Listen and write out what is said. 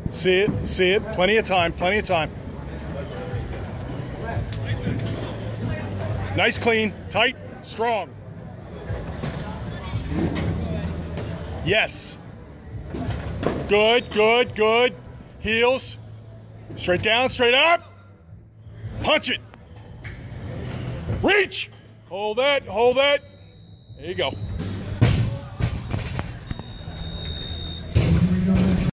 See it, see it. Plenty of time, plenty of time. Nice, clean, tight, strong. Yes. Good, good, good. Heels. Straight down, straight up. Punch it. Reach. Hold that, hold that. There you go.